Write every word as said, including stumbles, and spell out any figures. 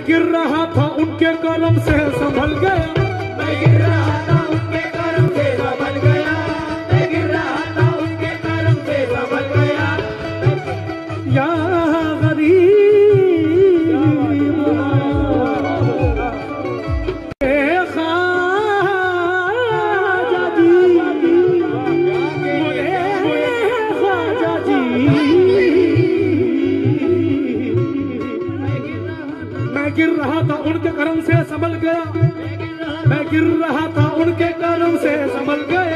गिर रहा था उनके करम से संभल गया, मैं गिर रहा था उनके करम से संभल गया, मैं गिर रहा था उनके करम से संभल गया। या गरीब गिर रहा था उनके करम से संभल गया, मैं गिर रहा था उनके करम से संभल गया।